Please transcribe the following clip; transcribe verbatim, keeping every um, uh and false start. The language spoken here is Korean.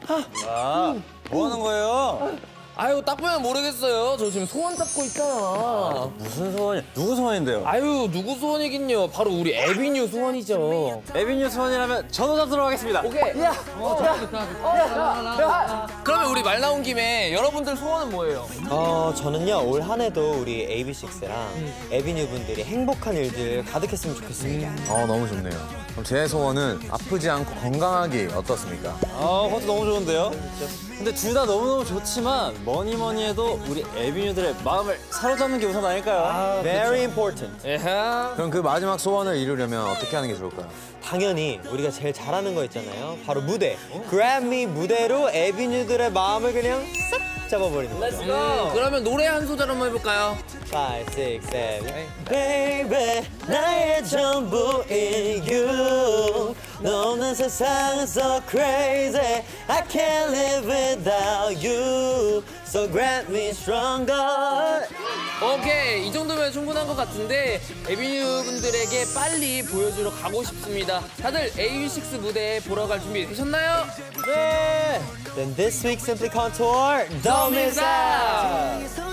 아, 뭐 하는 거예요? 아유, 딱 보면 모르겠어요. 저 지금 소원 잡고 있잖아. 무슨 소원이? 누구 소원인데요? 아유, 누구 소원이긴요. 바로 우리 에비뉴 소원이죠. 에비뉴 소원이라면 저도 잡도록 하겠습니다. 오케이. 야, 어, 야, 야, 야. 그러면 우리 말 나온 김에 여러분들 소원은 뭐예요? 어, 저는요, 올 한 해도 우리 에이비식스랑 음. 에비뉴 분들이 행복한 일들 가득했으면 좋겠습니다. 음. 어, 너무 좋네요. 그럼 제 소원은 아프지 않고 건강하기 어떻습니까? 아, 그것도 너무 좋은데요? 근데 둘 다 너무너무 좋지만 뭐니 뭐니 해도 우리 에비뉴들의 마음을 사로잡는 게 우선 아닐까요? 아, very important. 에하. 그럼 그 마지막 소원을 이루려면 어떻게 하는 게 좋을까요? 당연히 우리가 제일 잘하는 거 있잖아요. 바로 무대. 그래미 무대로 에비뉴들의 마음을 그냥 싹 잡아버리는 거죠. Let's go. 음, 그러면 노래 한 소절 한번 해볼까요? five, six, seven. Baby, 나의 전부인 you. 너 없는 세상은 so crazy. I can't live without you. So grant me stronger. 오케이, 이 정도면 충분한 것 같은데 에비뉴 분들에게 빨리 보여주러 가고 싶습니다. 다들 에이비식스 무대 보러 갈 준비 되셨나요? 네. Then this week's Simply Contour, don't miss out.